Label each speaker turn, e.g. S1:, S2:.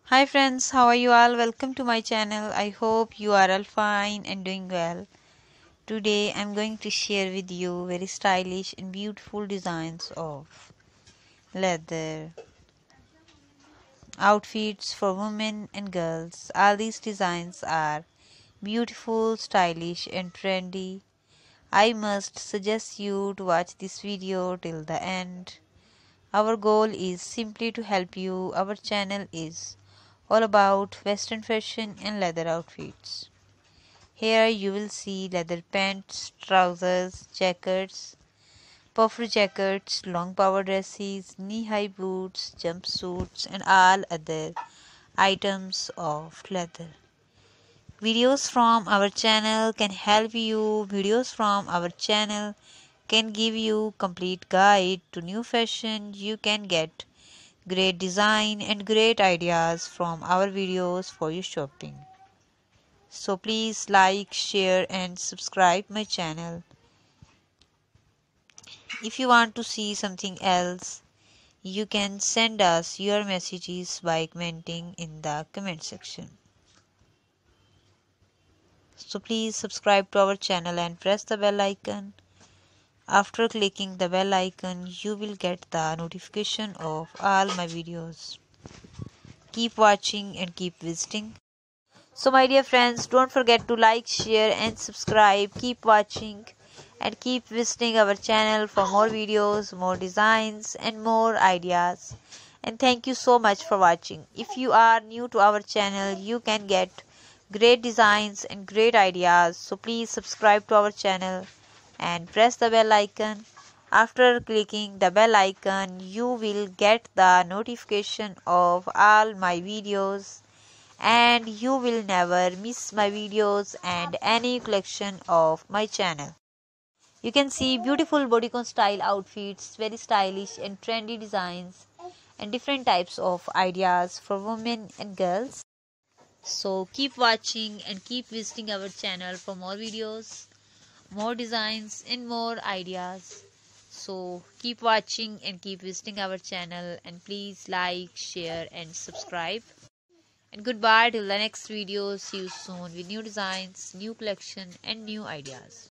S1: Hi friends, how are you all? Welcome to my channel. I hope you are all fine and doing well. Today I'm going to share with you very stylish and beautiful designs of leather outfits for women and girls. All these designs are beautiful, stylish and trendy. I must suggest you to watch this video till the end. Our goal is simply to help you. Our channel is all about western fashion and leather outfits. Here you will see leather pants, trousers, jackets, puffer jackets, long power dresses, knee-high boots, jumpsuits and all other items of leather. Videos from our channel can help you. Videos from our channel can give you complete guide to new fashion. You can get great design and great ideas from our videos for your shopping. So please like, share and subscribe my channel. If you want to see something else, you can send us your messages by commenting in the comment section. So please subscribe to our channel and press the bell icon. After clicking the bell icon, you will get the notification of all my videos. Keep watching and keep visiting. So my dear friends, don't forget to like, share and subscribe. Keep watching and keep visiting our channel for more videos, more designs and more ideas. And thank you so much for watching. If you are new to our channel, you can get great designs and great ideas. So please subscribe to our channel and press the bell icon. After clicking the bell icon, you will get the notification of all my videos and you will never miss my videos and any collection of my channel. You can see beautiful bodycon style outfits, very stylish and trendy designs and different types of ideas for women and girls. So keep watching and keep visiting our channel for more videos, more designs and more ideas. So keep watching and keep visiting our channel and please like, share and subscribe. And goodbye till the next video. See you soon with new designs, new collection and new ideas.